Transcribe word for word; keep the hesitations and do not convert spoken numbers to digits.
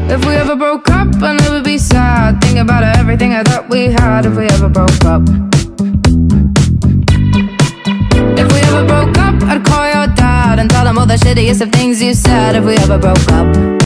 If we ever broke up, I never be sad. Think about everything I thought we had. If we ever broke up, if we ever broke up, I'd call your dad and tell him all the shittiest of things you said. If we ever broke up.